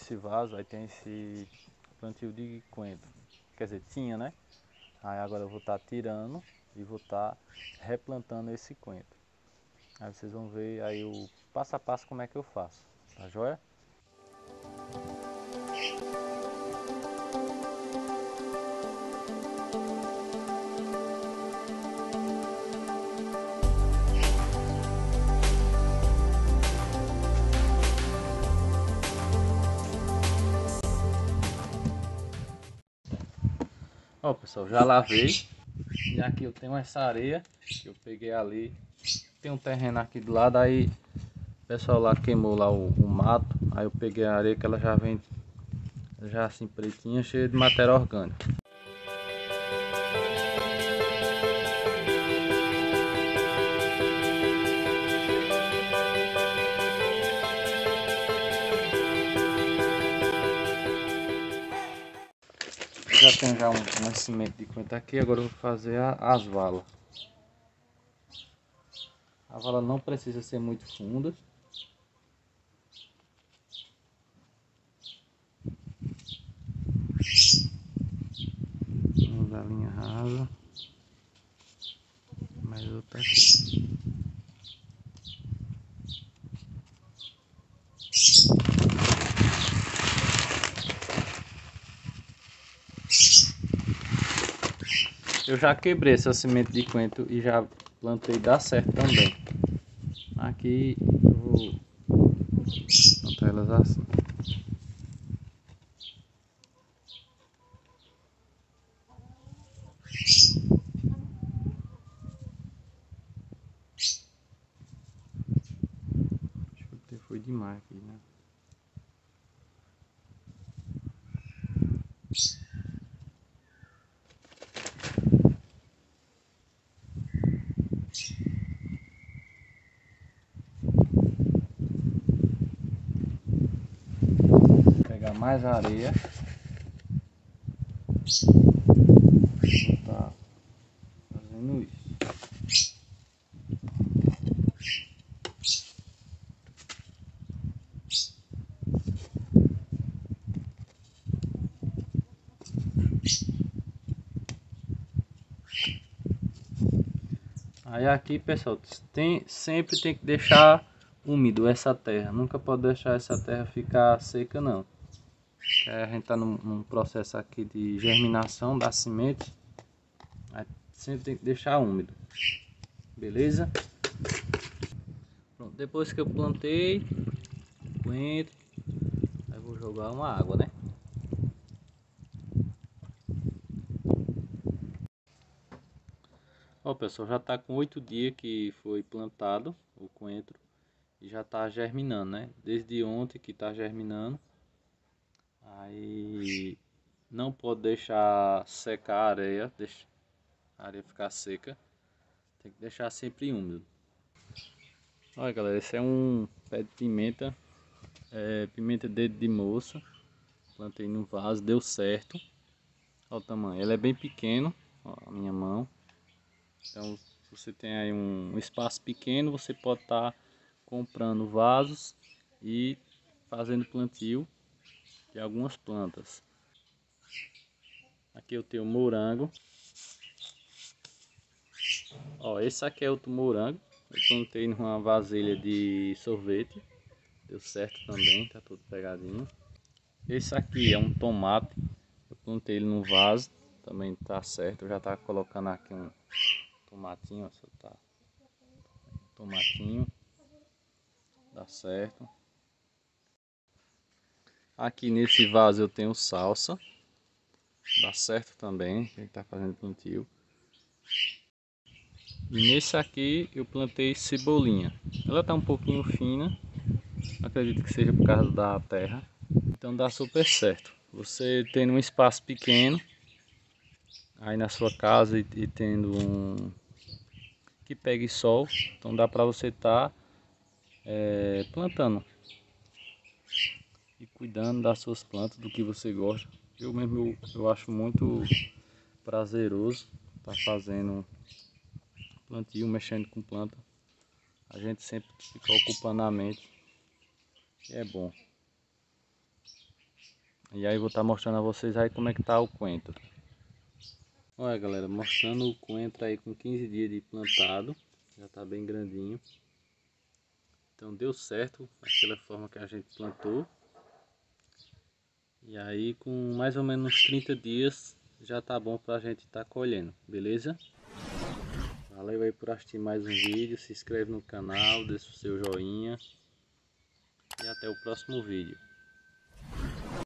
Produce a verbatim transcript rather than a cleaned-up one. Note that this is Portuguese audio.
nesse vaso aí tem esse plantio de coentro. Quer dizer, tinha, né? Aí agora eu vou estar tirando e vou estar replantando esse coentro. Aí vocês vão ver aí o passo a passo como é que eu faço, tá joia? Ó pessoal, já lavei. E aqui eu tenho essa areia que eu peguei ali. Tem um terreno aqui do lado, aí o pessoal lá queimou lá o, o mato. Aí eu peguei a areia que ela já vem já assim pretinha, cheia de matéria orgânica. Eu já tenho já um nascimento de coentro aqui, agora eu vou fazer a, as valas. A vala não precisa ser muito funda. Uma valinha rasa. Mais outra aqui. Eu já quebrei essa semente de coentro e já plantei, dá certo também. Aqui eu vou plantar elas assim. Foi demais aqui, né? Vou pegar mais areia. Vou tá fazendo isso. Aí aqui, pessoal, tem, sempre tem que deixar úmido essa terra. Nunca pode deixar essa terra ficar seca, não. A gente está num, num processo aqui de germinação da semente. Aí sempre tem que deixar úmido. Beleza? Pronto, depois que eu plantei coentro, aí vou jogar uma água, né? Ó pessoal, já está com oito dias que foi plantado o coentro e já está germinando, né? Desde ontem que está germinando. Aí não pode deixar secar a areia, deixa a areia ficar seca. Tem que deixar sempre úmido. Olha galera, esse é um pé de pimenta, é, pimenta dedo de moça. Plantei no vaso, deu certo. Olha o tamanho, ele é bem pequeno, ó, a minha mão. Então se você tem aí um espaço pequeno, você pode estar tá comprando vasos e fazendo plantio de algumas plantas. Aqui eu tenho morango. Ó, esse aqui é outro morango. Eu plantei numa vasilha de sorvete. Deu certo também, tá tudo pegadinho. Esse aqui é um tomate. Eu plantei ele no vaso. Também tá certo. Eu já tava colocando aqui um tomatinho. Ó, só tá. Tomatinho. Dá certo. Aqui nesse vaso eu tenho salsa. Dá certo também. A gente tá fazendo plantio. E nesse aqui eu plantei cebolinha. Ela tá um pouquinho fina. Acredito que seja por causa da terra. Então dá super certo. Você tendo um espaço pequeno aí na sua casa e, e tendo um que pegue sol, então dá para você estar tá, é, plantando e cuidando das suas plantas, do que você gosta. Eu mesmo eu, eu acho muito prazeroso estar tá fazendo plantio, mexendo com planta. A gente sempre fica ocupando a mente e é bom. E aí vou estar mostrando a vocês aí como é que tá o coentro. Olha galera, mostrando o coentro aí com quinze dias de plantado. Já tá bem grandinho. Então deu certo daquela forma que a gente plantou. E aí com mais ou menos uns trinta dias já tá bom pra gente estar colhendo, beleza? Valeu aí por assistir mais um vídeo, se inscreve no canal, deixa o seu joinha e até o próximo vídeo.